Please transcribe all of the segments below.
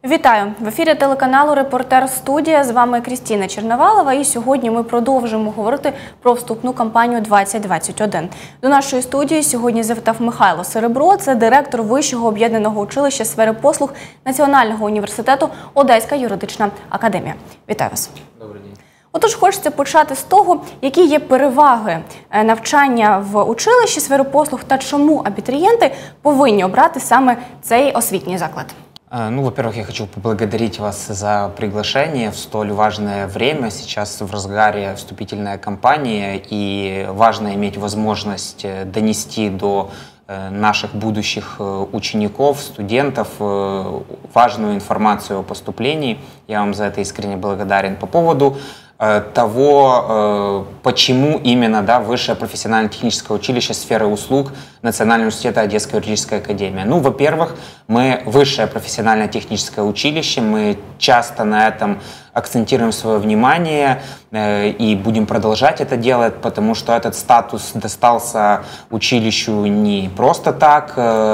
Вітаю! В ефірі телеканалу «Репортер Студія». З вами Крістіна Черновалова. І сьогодні ми продовжимо говорити про вступну кампанію 2021. До нашої студії сьогодні завітав Михайло Серебро. Це директор Вищого об'єднаного училища сфери послуг Національного університету Одеська юридична академія. Вітаю вас! Добрий день. Отож, хочеться почати з того, які є переваги навчання в училищі сфери послуг та чому абітурієнти повинні обрати саме цей освітній заклад. Ну, во-первых, я хочу поблагодарить вас за приглашение в столь важное время. Сейчас в разгаре вступительная кампания, и важно иметь возможность донести до наших будущих учеников, студентов важную информацию о поступлении. Я вам за это искренне благодарен. По поводу того, почему именно Высшее профессионально-техническое училище сферы услуг Национального университета Одесская юридическая академия. Ну, во-первых, мы высшее профессионально-техническое училище, мы часто на этом акцентируем свое внимание и будем продолжать это делать, потому что этот статус достался училищу не просто так.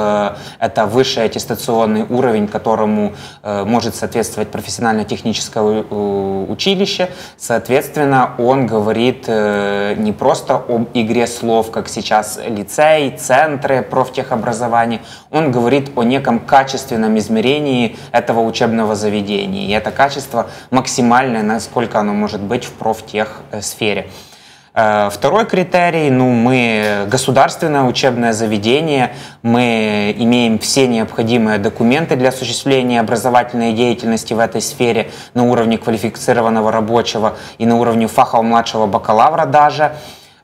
Это высший аттестационный уровень, которому может соответствовать профессионально-техническое училище. Соответственно, он говорит не просто об игре слов, как сейчас лицей, центры профтехобразования, он говорит о неком качественном измерении этого учебного заведения. И это качество максимальное, насколько оно может быть в профтехсфере. Второй критерий, мы государственное учебное заведение, мы имеем все необходимые документы для осуществления образовательной деятельности в этой сфере на уровне квалифицированного рабочего и на уровне фахового младшего бакалавра даже.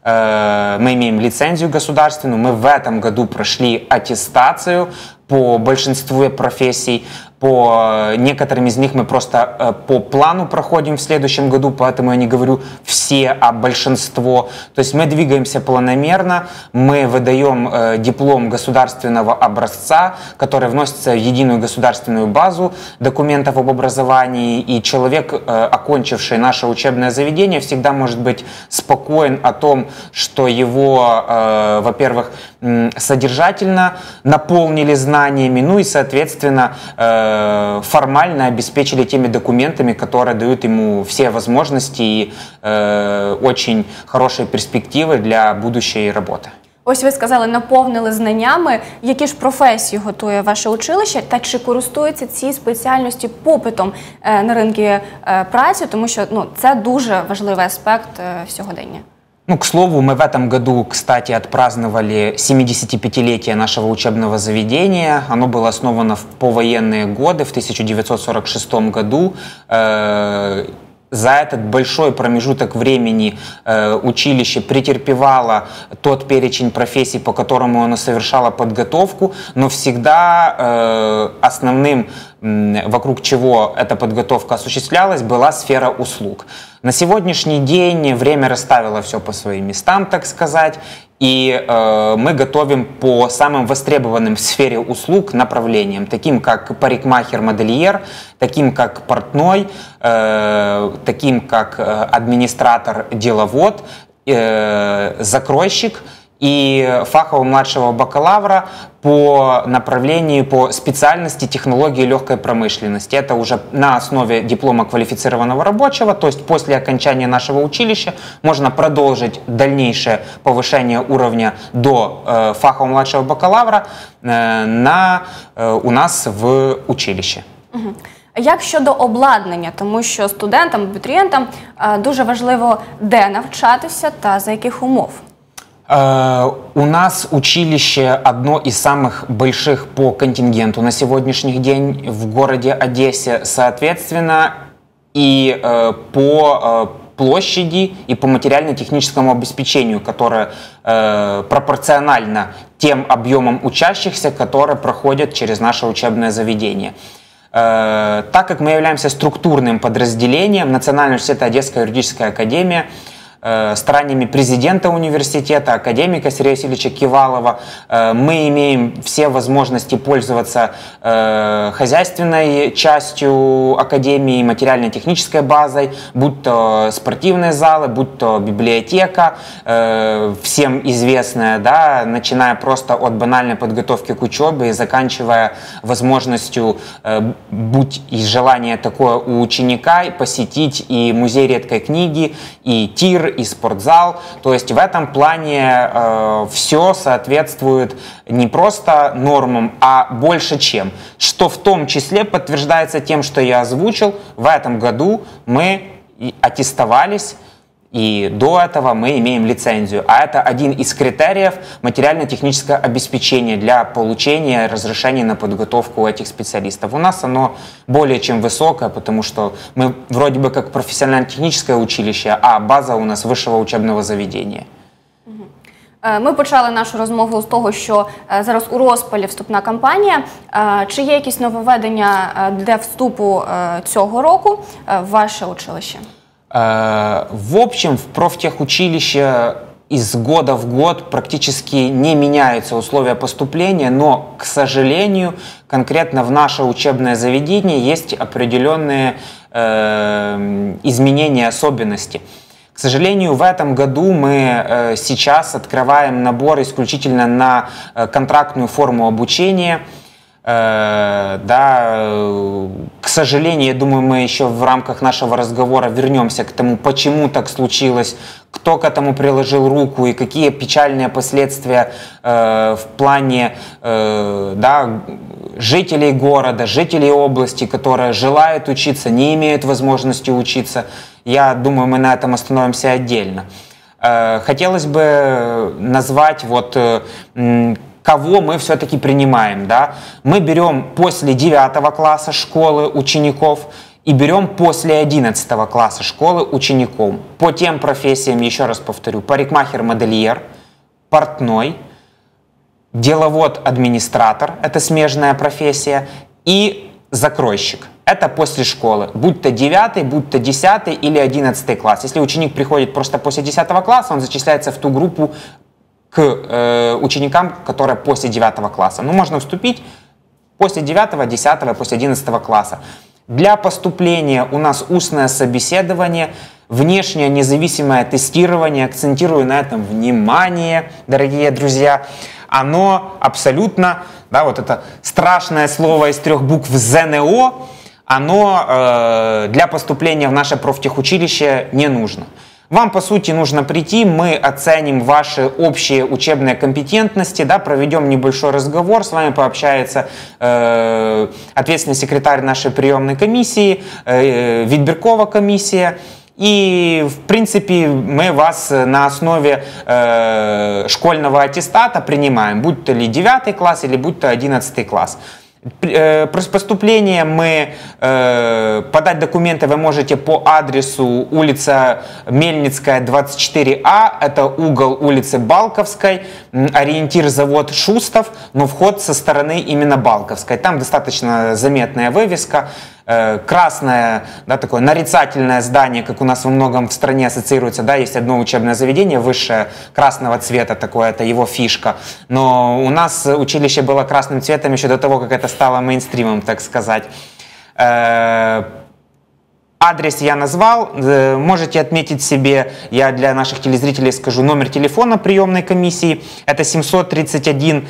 Мы имеем лицензию государственную, мы в этом году прошли аттестацию по большинству профессий. По некоторым из них мы просто по плану проходим в следующем году, поэтому я не говорю все, а большинство. То есть мы двигаемся планомерно, мы выдаем диплом государственного образца, который вносится в единую государственную базу документов об образовании, и человек, окончивший наше учебное заведение, всегда может быть спокоен о том, что его, во-первых, содержательно наполнили знаниями, ну и, соответственно, формально обеспечили теми документами, которые дают ему все возможности и очень хорошие перспективи для будущої роботи. Ось ви сказали, наповнили знаннями. Які ж професії готує ваше училище та чи користуються ці спеціальності попитом на ринку праці, тому що це дуже важливий аспект сьогодення. К слову, мы в этом году, кстати, отпраздновали 75-летие нашего учебного заведения. Оно было основано в повоенные годы, в 1946 году. За этот большой промежуток времени училище претерпевало тот перечень профессий, по которому оно совершало подготовку, но всегда основным, вокруг чего эта подготовка осуществлялась, была сфера услуг. На сегодняшний день время расставило все по своим местам, так сказать, и мы готовим по самым востребованным в сфере услуг направлениям, таким как парикмахер-модельер, таким как портной, таким как администратор-деловод, закройщик и фахового младшего бакалавра по направлению, по специальности технологии легкой промышленности. Это уже на основе диплома квалифицированного рабочего, то есть после окончания нашего училища можно продолжить дальнейшее повышение уровня до фахового младшего бакалавра у нас в училище. Як щодо обладнання? Тому що студентам, абітурієнтам дуже важливо, де навчатися та за яких умов. У нас училище одно из самых больших по контингенту на сегодняшний день в городе Одессе, соответственно, и по площади, и по материально-техническому обеспечению, которое пропорционально тем объемам учащихся, которые проходят через наше учебное заведение. Так как мы являемся структурным подразделением Национального университета Одесская юридическая академия, стараниями президента университета, академика Сергея Васильевича Кивалова, мы имеем все возможности пользоваться хозяйственной частью академии, материально-технической базой, будь то спортивные залы, будь то библиотека, всем известная, да, начиная просто от банальной подготовки к учебе и заканчивая возможностью, будь и желание такое у ученика, посетить и музей редкой книги, и тир, и спортзал. То есть в этом плане все соответствует не просто нормам, а больше чем. Что в том числе подтверждается тем, что я озвучил. В этом году мы аттестовались, и до этого мы имеем лицензию. А это один из критериев материально-технического обеспечения для получения разрешений на подготовку этих специалистов. У нас оно более чем высокое, потому что мы вроде бы как профессионально-техническое училище, а база у нас высшего учебного заведения. Ми почали нашу розмову з того, що зараз у розпалі вступна кампанія. Чи є якісь нововведення для вступу цього року в ваше училище? В общем, в профтехучилище из года в год практически не меняются условия поступления, но, к сожалению, конкретно в наше учебное заведение есть определенные изменения, особенности. К сожалению, в этом году мы сейчас открываем набор исключительно на контрактную форму обучения. Да, к сожалению, я думаю, мы еще в рамках нашего разговора вернемся к тому, почему так случилось, кто к этому приложил руку и какие печальные последствия в плане да, жителей города, жителей области, которые желают учиться, не имеют возможности учиться. Я думаю, мы на этом остановимся отдельно. Хотелось бы назвать вот кого мы все-таки принимаем. Да? Мы берем после 9 класса школы учеников и берем после 11 класса школы учеников. По тем профессиям, еще раз повторю, парикмахер-модельер, портной, деловод-администратор, это смежная профессия, и закройщик. Это после школы, будь то 9, будь то 10 или 11 класс. Если ученик приходит просто после 10 класса, он зачисляется в ту группу к ученикам, которые после 9 класса. Ну, можно вступить после 9, 10, после 11 класса. Для поступления у нас устное собеседование, внешнее независимое тестирование, акцентирую на этом внимание, дорогие друзья, оно абсолютно, да, вот это страшное слово из 3 букв ЗНО, оно для поступления в наше профтехучилище не нужно. Вам, по сути, нужно прийти, мы оценим ваши общие учебные компетентности, да, проведем небольшой разговор, с вами пообщается ответственный секретарь нашей приемной комиссии, Видбиркова комиссия. И, в принципе, мы вас на основе школьного аттестата принимаем, будь то ли 9 класс или будь то 11 класс. Поступление мы подать документы вы можете по адресу улица Мельницкая, 24А, это угол улицы Балковской, ориентир завод Шустов, но вход со стороны именно Балковской. Там достаточно заметная вывеска, красное, да, такое нарицательное здание, как у нас во многом в стране ассоциируется, да, есть одно учебное заведение высшее красного цвета, такое, это его фишка, но у нас училище было красным цветом еще до того, как это стало мейнстримом, так сказать. Адрес я назвал, можете отметить себе, я для наших телезрителей скажу, номер телефона приемной комиссии, это 733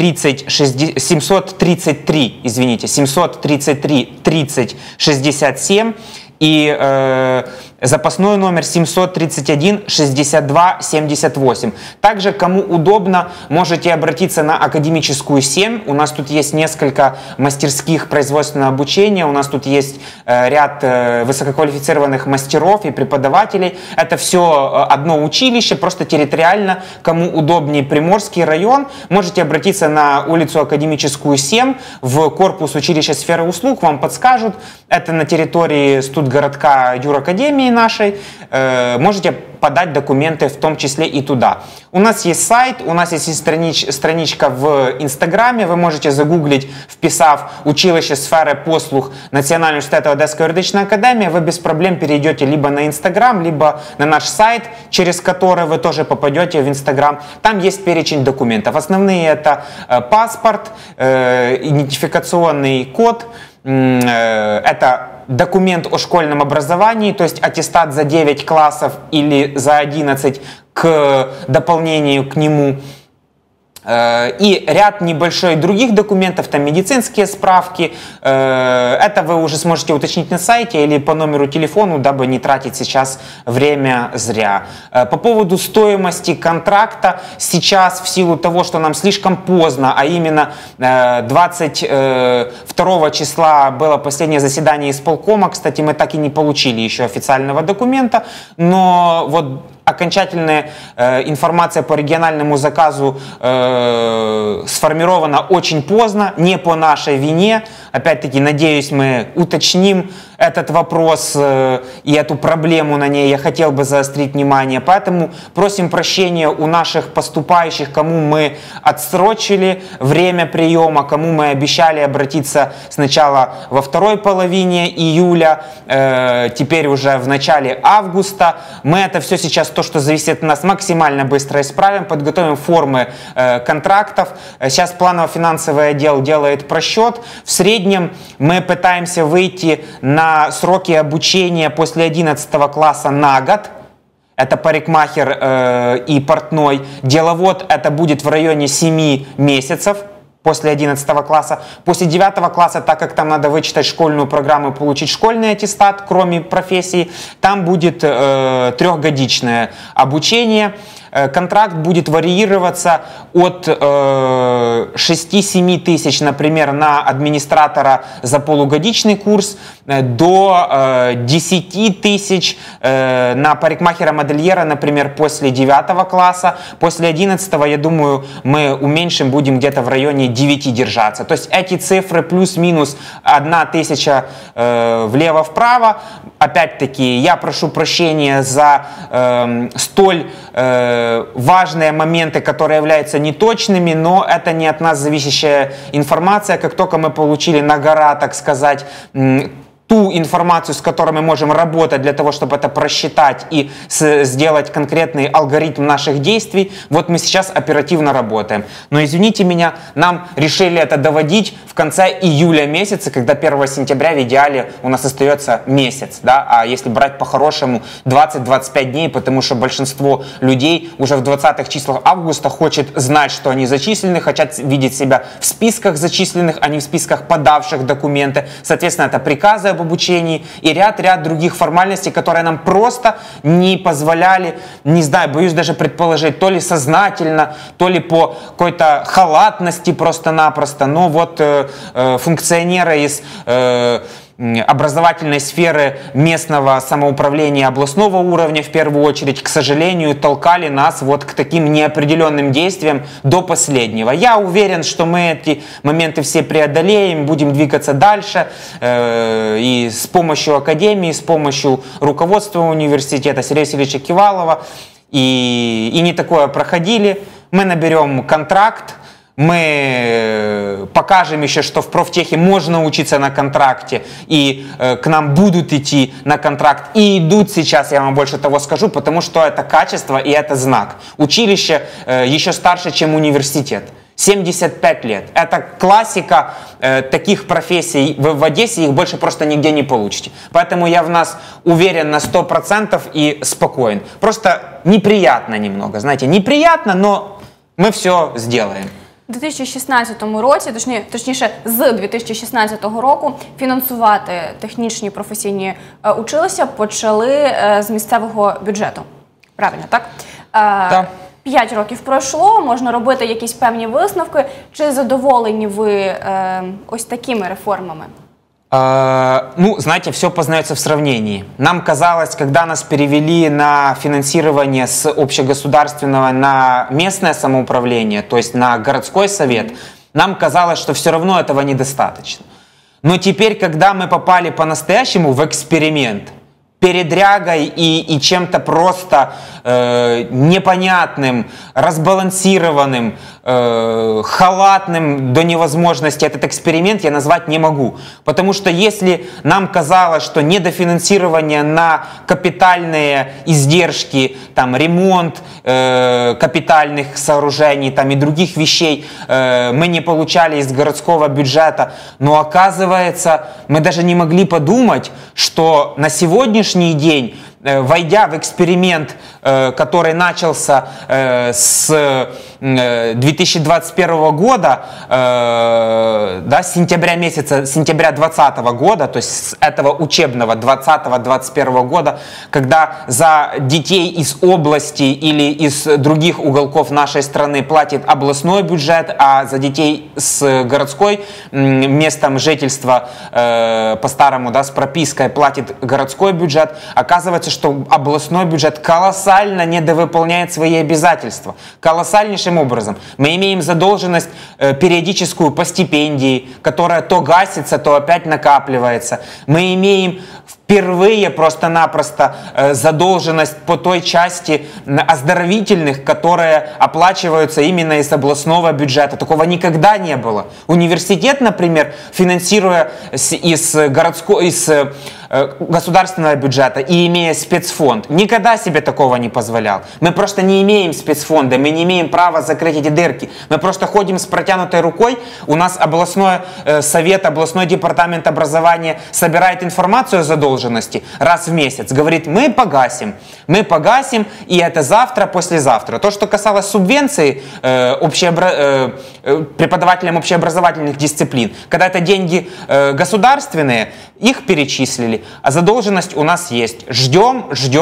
30 67 и запасной номер 731 62 78. Также, кому удобно, можете обратиться на академическую 7. У нас тут есть несколько мастерских производственного обучения, у нас тут есть ряд высококвалифицированных мастеров и преподавателей. Это все одно училище, просто территориально, кому удобнее Приморский район, можете обратиться на улицу Академическую 7 в корпус училища сферы услуг, вам подскажут. Это на территории студгородка Юракадемии. компании нашей, можете подать документы в том числе и туда. У нас есть сайт, у нас есть страничка в Инстаграме, вы можете загуглить, вписав «Училище сфери послуг Національного університету Одеська юридична академія», вы без проблем перейдете либо на Инстаграм, либо на наш сайт, через который вы тоже попадете в Инстаграм. Там есть перечень документов. Основные это паспорт, идентификационный код, это документ о школьном образовании, то есть аттестат за 9 классов или за 11 к дополнению к нему. И ряд небольшой других документов, там медицинские справки. Это вы уже сможете уточнить на сайте или по номеру телефона, дабы не тратить сейчас время зря. По поводу стоимости контракта, сейчас в силу того, что нам слишком поздно, а именно 22 числа было последнее заседание исполкома, кстати, мы так и не получили еще официального документа, но вот окончательная информация по региональному заказу сформирована очень поздно, не по нашей вине. Опять-таки, надеюсь, мы уточним этот вопрос и эту проблему на ней. Я хотел бы заострить внимание. Поэтому просим прощения у наших поступающих, кому мы отсрочили время приема, кому мы обещали обратиться сначала во второй половине июля, теперь уже в начале августа. Мы это все сейчас, то, что зависит от нас, максимально быстро исправим, подготовим формы контрактов. Сейчас планово-финансовый отдел делает просчет. В среднем мы пытаемся выйти на сроки обучения после 11 класса на год. Это парикмахер и портной. Деловод это будет в районе 7 месяцев. После 11 класса. После 9 класса, так как там надо вычитать школьную программу и получить школьный аттестат, кроме профессии, там будет трехгодичное обучение. Контракт будет варьироваться от 6-7 тысяч, например, на администратора за полугодичный курс, до 10 тысяч на парикмахера-модельера, например, после 9 класса. После 11, я думаю, мы уменьшим, будем где-то в районе 9 держаться. То есть эти цифры плюс-минус 1 тысяча влево-вправо. Опять-таки, я прошу прощения за столь важные моменты, которые являются неточными, но это не от нас зависящая информация. Как только мы получили на гора, так сказать, ту информацию, с которой мы можем работать для того, чтобы это просчитать и сделать конкретный алгоритм наших действий, вот мы сейчас оперативно работаем. Но извините меня, нам решили это доводить в конце июля месяца, когда 1 сентября в идеале у нас остается месяц, да? А если брать по-хорошему 20-25 дней, потому что большинство людей уже в 20-х числах августа хочет знать, что они зачислены, хотят видеть себя в списках зачисленных, а не в списках подавших документы. Соответственно, это приказы об обучении и ряд других формальностей, которые нам просто не позволяли, не знаю, боюсь даже предположить, то ли сознательно, то ли по какой-то халатности просто-напросто, но вот функционеры из образовательной сферы местного самоуправления областного уровня, в первую очередь, к сожалению, толкали нас вот к таким неопределенным действиям до последнего. Я уверен, что мы эти моменты все преодолеем, будем двигаться дальше, и с помощью академии, с помощью руководства университета Сергея Васильевича Кивалова, и не такое проходили. Мы наберем контракт, мы покажем еще, что в профтехе можно учиться на контракте, и к нам будут идти на контракт, и идут сейчас, я вам больше того скажу, потому что это качество и это знак. Училище еще старше, чем университет. 75 лет. Это классика таких профессий в Одессе, их больше просто нигде не получите. Поэтому я в нас уверен на 100% и спокоен. Просто неприятно немного, знаете, неприятно, но мы все сделаем. У 2016 році, точніше з 2016 року, фінансувати технічні професійні училища почали з місцевого бюджету. Правильно, так? Так. 5 років пройшло, можна робити якісь певні висновки. Чи задоволені ви ось такими реформами? Ну, знаете, все познается в сравнении. Нам казалось, когда нас перевели на финансирование с общегосударственного на местное самоуправление, то есть на городской совет, нам казалось, что все равно этого недостаточно. Но теперь, когда мы попали по-настоящему в эксперимент, передрягой и чем-то просто непонятным, разбалансированным, халатным до невозможности этот эксперимент я назвать не могу. Потому что если нам казалось, что недофинансирование на капитальные издержки, там, ремонт капитальных сооружений там, и других вещей мы не получали из городского бюджета, но оказывается, мы даже не могли подумать, что на сегодняшний день, войдя в эксперимент, который начался с 2021 года, да, с сентября месяца, сентября 2020 года, то есть с этого учебного 2020-2021 года, когда за детей из области или из других уголков нашей страны платит областной бюджет, а за детей с городской местом жительства по-старому, да, с пропиской платит городской бюджет, оказывается, что областной бюджет колоссально недовыполняет свои обязательства. Колоссальнейшим образом. Мы имеем задолженность периодическую по стипендии, которая то гасится, то опять накапливается. Мы имеем впервые просто-напросто задолженность по той части оздоровительных, которые оплачиваются именно из областного бюджета. Такого никогда не было. Университет, например, финансируя из государственного бюджета и имея спецфонд, никогда себе такого не позволял. Мы просто не имеем спецфонда, мы не имеем права закрыть эти дырки. Мы просто ходим с протянутой рукой. У нас областной совет, областной департамент образования собирает информацию о задолженности раз в месяц. Говорит, мы погасим, и это завтра, послезавтра. То, что касалось субвенций преподавателям общеобразовательных дисциплин, когда это деньги государственные, их перечислили, а задолженность у нас есть. Ждем.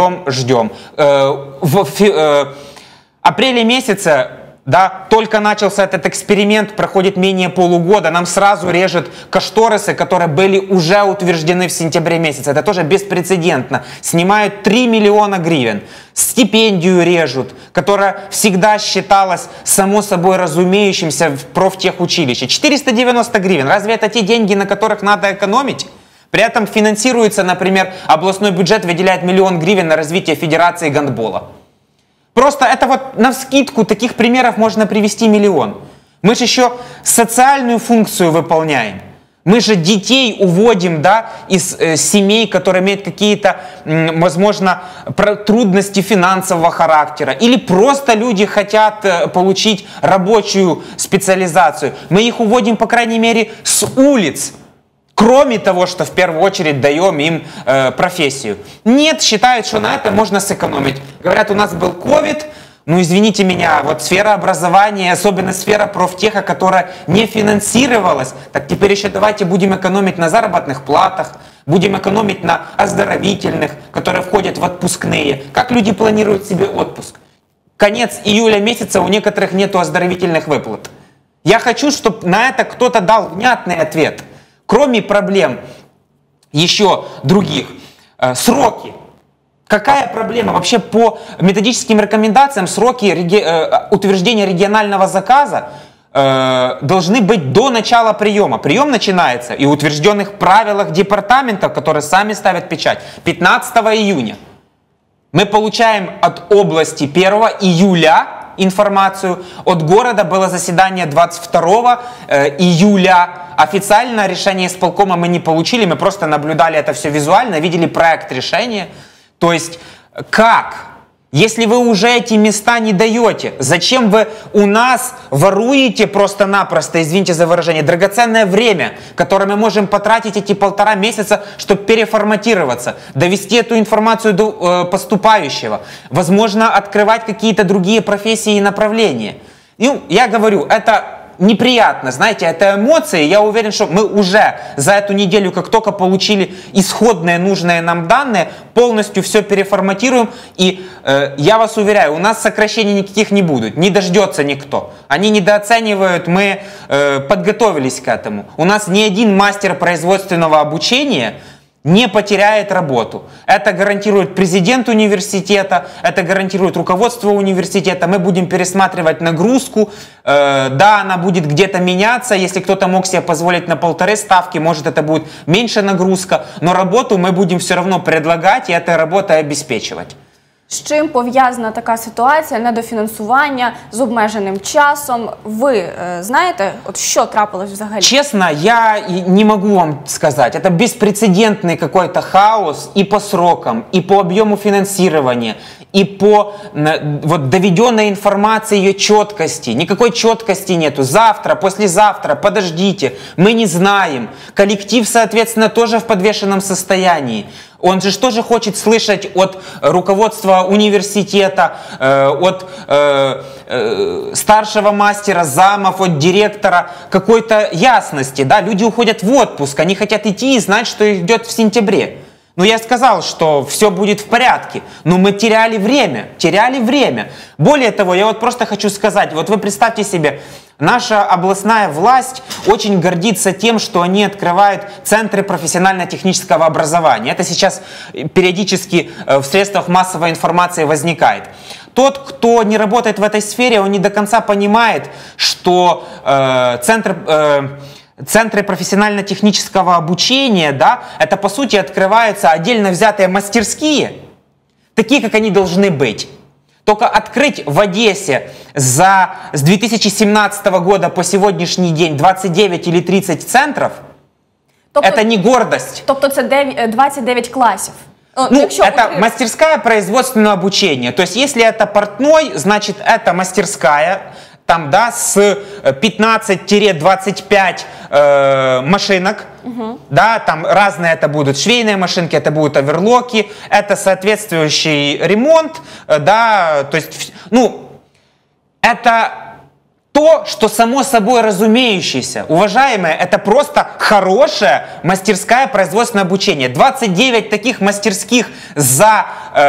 В апреле месяце, да, только начался этот эксперимент, проходит менее полугода, нам сразу режут кошторисы, которые были уже утверждены в сентябре месяце. Это тоже беспрецедентно. Снимают 3 миллиона гривен. Стипендию режут, которая всегда считалась само собой разумеющимся в профтехучилище. 490 гривен. Разве это те деньги, на которых надо экономить? При этом финансируется, например, областной бюджет выделяет 1 миллион гривен на развитие Федерации гандбола. Просто это вот навскидку таких примеров можно привести миллион. Мы же еще социальную функцию выполняем. Мы же детей уводим, да, из семей, которые имеют какие-то, возможно, трудности финансового характера. Или просто люди хотят получить рабочую специализацию. Мы их уводим, по крайней мере, с улиц. Кроме того, что в первую очередь даем им профессию. Нет, считают, что на это можно сэкономить. Говорят, у нас был ковид, ну извините меня, вот сфера образования, особенно сфера профтеха, которая не финансировалась, так теперь еще давайте будем экономить на заработных платах, будем экономить на оздоровительных, которые входят в отпускные. Как люди планируют себе отпуск? Конец июля месяца, у некоторых нету оздоровительных выплат. Я хочу, чтобы на это кто-то дал внятный ответ. Кроме проблем еще других, сроки. Какая проблема? Вообще по методическим рекомендациям сроки утверждения регионального заказа должны быть до начала приема. Прием начинается и в утвержденных правилах департаментов, которые сами ставят печать, 15 июня. Мы получаем от области 1 июля информацию, от города было заседание 22 июля. Официально решение исполкома мы не получили, мы просто наблюдали это все визуально, видели проект решения. То есть как? Если вы уже эти места не даете, зачем вы у нас воруете просто-напросто, извините за выражение, драгоценное время, которое мы можем потратить эти 1,5 месяца, чтобы переформатироваться, довести эту информацию до поступающего, возможно, открывать какие-то другие профессии и направления. Ну, я говорю, это неприятно, знаете, это эмоции. Я уверен, что мы уже за эту неделю, как только получили исходные нужные нам данные, полностью все переформатируем. И я вас уверяю, у нас сокращений никаких не будет, не дождется никто. Они недооценивают, мы подготовились к этому. У нас ни один мастер производственного обучения не потеряет работу. Это гарантирует президент университета, это гарантирует руководство университета. Мы будем пересматривать нагрузку. Да, она будет где-то меняться. Если кто-то мог себе позволить на 1,5 ставки, может это будет меньше нагрузка. Но работу мы будем все равно предлагать и этой работой обеспечивать. З чим пов'язана така ситуація, недофінансування, з обмеженим часом? Ви знаєте, от що трапилось взагалі? Честно, я не могу вам сказать. Это беспрецедентный какой-то хаос и по срокам, и по объему финансирования, и по вот, доведенной информации, ее четкости. Никакой четкости нету. Завтра, послезавтра, подождите, мы не знаем. Коллектив, соответственно, тоже в подвешенном состоянии. Он же тоже хочет слышать от руководства университета, от старшего мастера, замов, от директора какой-то ясности. Да? Люди уходят в отпуск, они хотят идти и знать, что их ждет в сентябре. Ну, я сказал, что все будет в порядке, но мы теряли время. Более того, я вот просто хочу сказать, вот вы представьте себе, наша областная власть очень гордится тем, что они открывают центры профессионально-технического образования. Это сейчас периодически в средствах массовой информации возникает. Тот, кто не работает в этой сфере, он не до конца понимает, что центры профессионально-технического обучения, да, это по сути открываются отдельно взятые мастерские, такие, как они должны быть. Только открыть в Одессе с 2017 года по сегодняшний день 29 или 30 центров, это не гордость. Тобто це 29 классов. Ну, это мастерская производственного обучения. То есть, если это портной, значит, это мастерская, там, да, с 15-25 машинок, да, там разные это будут швейные машинки, это будут оверлоки, это соответствующий ремонт, да, то есть, ну, это то, что само собой разумеющееся. Уважаемые, это просто хорошая мастерская производственное обучение. 29 таких мастерских за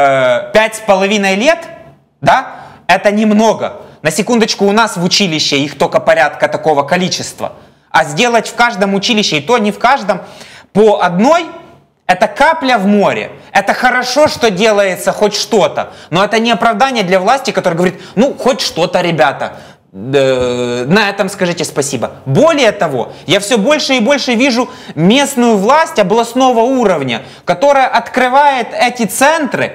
5,5 лет, да, это немного. На секундочку, у нас в училище их только порядка такого количества. А сделать в каждом училище, и то не в каждом, по одной, это капля в море. Это хорошо, что делается хоть что-то. Но это не оправдание для власти, которая говорит, ну, хоть что-то, ребята. На этом скажите спасибо. Более того, я все больше и больше вижу местную власть областного уровня, которая открывает эти центры,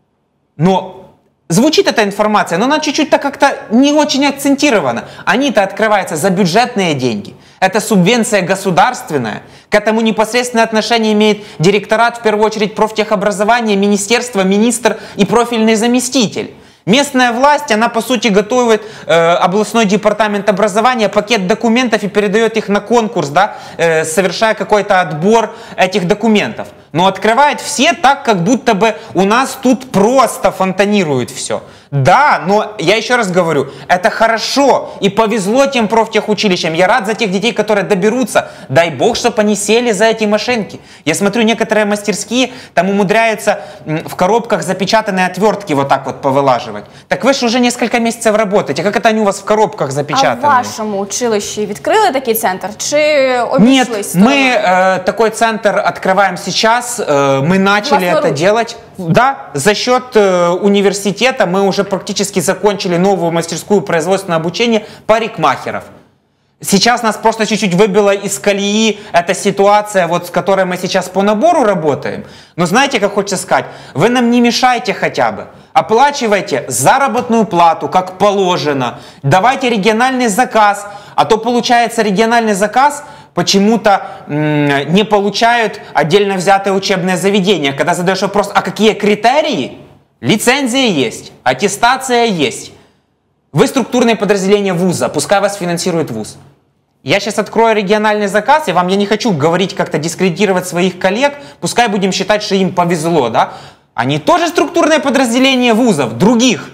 но звучит эта информация, но она чуть-чуть так как-то не очень акцентирована. Они-то открываются за бюджетные деньги. Это субвенция государственная. К этому непосредственное отношение имеет директорат, в первую очередь, профтехобразования, министерство, министр и профильный заместитель. Местная власть, она по сути готовит областной департамент образования пакет документов и передает их на конкурс, да, совершая какой-то отбор этих документов. Но открывает все так, как будто бы у нас тут просто фонтанирует все. Да, но я еще раз говорю, это хорошо и повезло тем профтехучилищам. Я рад за тех детей, которые доберутся. Дай бог, чтобы они сели за эти машинки. Я смотрю, некоторые мастерские там умудряются в коробках запечатанные отвертки вот так вот повылаживать. Так вы же уже несколько месяцев работаете. Как это они у вас в коробках запечатаны? А в вашому училищі відкрили такий центр? Чи обійшлись? Нет, мы такой центр открываем сейчас. Мы начали это делать. Да, за счет университета мы уже практически закончили новую мастерскую производственное обучение парикмахеров. Сейчас нас просто чуть-чуть выбила из колеи эта ситуация, вот с которой мы сейчас по набору работаем. Но знаете, как хочется сказать, вы нам не мешайте хотя бы. Оплачивайте заработную плату, как положено. Давайте региональный заказ, а то получается региональный заказ почему-то не получают отдельно взятые учебные заведения. Когда задаешь вопрос, а какие критерии? Лицензия есть, аттестация есть. Вы структурное подразделение вуза, пускай вас финансирует вуз. Я сейчас открою региональный заказ, и я не хочу говорить, как-то дискредитировать своих коллег, пускай будем считать, что им повезло, да? Они тоже структурное подразделение вузов, других.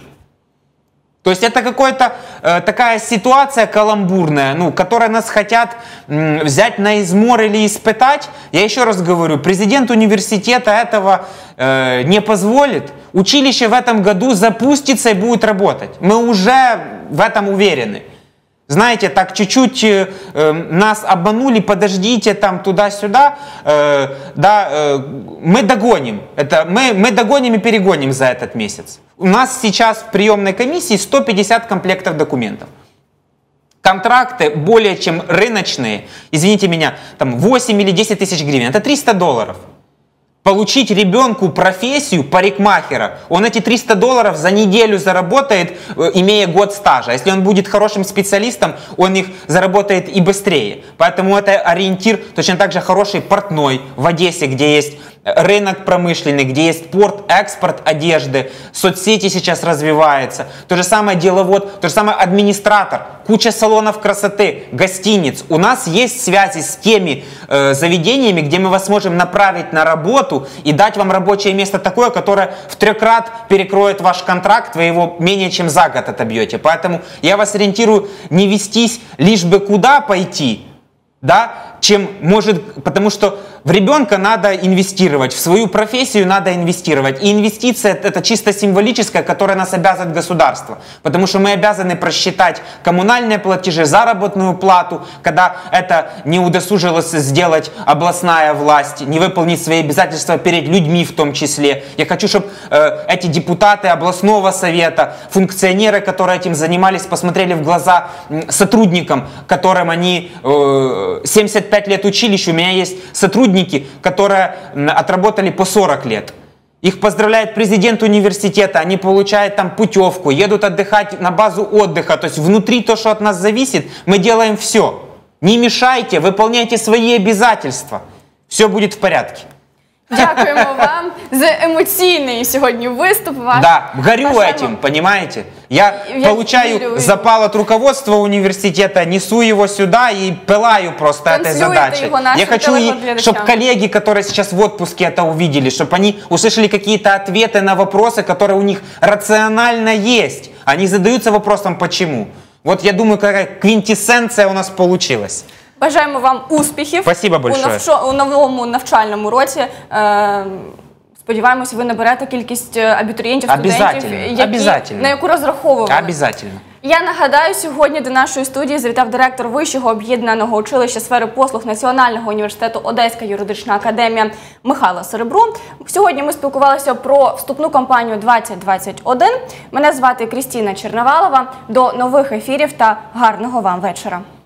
То есть это какая-то такая ситуация каламбурная, ну, которая нас хотят взять на измор или испытать. Я еще раз говорю, президент университета этого не позволит. Училище в этом году запустится и будет работать. Мы уже в этом уверены. знаете, так чуть-чуть нас обманули, подождите, там туда-сюда, мы догоним. Мы догоним и перегоним за этот месяц. У нас сейчас в приемной комиссии 150 комплектов документов. Контракты более чем рыночные, извините меня, там 8 или 10 тысяч гривен, это $300. Получить ребенку профессию парикмахера, он эти $300 за неделю заработает, имея год стажа. Если он будет хорошим специалистом, он их заработает и быстрее. Поэтому это ориентир, точно так же хороший портной в Одессе, где есть рынок промышленный, где есть порт, экспорт одежды, соцсети сейчас развиваются. То же самое деловод, то же самое администратор, куча салонов красоты, гостиниц. У нас есть связи с теми заведениями, где мы вас можем направить на работу и дать вам рабочее место такое, которое в 3 раз перекроет ваш контракт, вы его менее чем за год отобьете. Поэтому я вас ориентирую не вестись лишь бы куда пойти, да, чем может, потому что в ребенка надо инвестировать, в свою профессию надо инвестировать. И инвестиция это чисто символическая, которая нас обязывает государство. Потому что мы обязаны просчитать коммунальные платежи, заработную плату, когда это не удосужилась сделать областная власть, не выполнить свои обязательства перед людьми в том числе. Я хочу, чтобы эти депутаты областного совета, функционеры, которые этим занимались, посмотрели в глаза сотрудникам, которым они 75 лет училища. У меня есть сотрудники, которые отработали по 40 лет. Их поздравляет президент университета, они получают там путевку, едут отдыхать на базу отдыха. То есть внутри то, что от нас зависит, мы делаем все. Не мешайте, выполняйте свои обязательства. Все будет в порядке. Дякуємо вам за емоційний сьогодні виступ ваш. Да, горю этим, понимаете? Я получаю запал от руководства университета, несу его сюда и пылаю просто этой задачей. Я хочу, чтобы коллеги, которые сейчас в отпуске, это увидели, чтобы они услышали какие-то ответы на вопросы, которые у них рационально есть. Они задаются вопросом «почему?». Вот я думаю, какая квинтэссенция у нас получилась. Бажаємо вам успіхів. Спасибо большое. У новому навчальному році. Сподіваємось, ви наберете кількість абітурієнтів, студентів, на яку розраховували. Обязательно. Я нагадаю, сьогодні до нашої студії завітав директор Вищого об'єднаного училища сфери послуг Національного університету Одеська юридична академія Михайло Серебро. Сьогодні ми спілкувалися про вступну кампанію 2021. Мене звати Крістіна Черновалова. До нових ефірів та гарного вам вечора.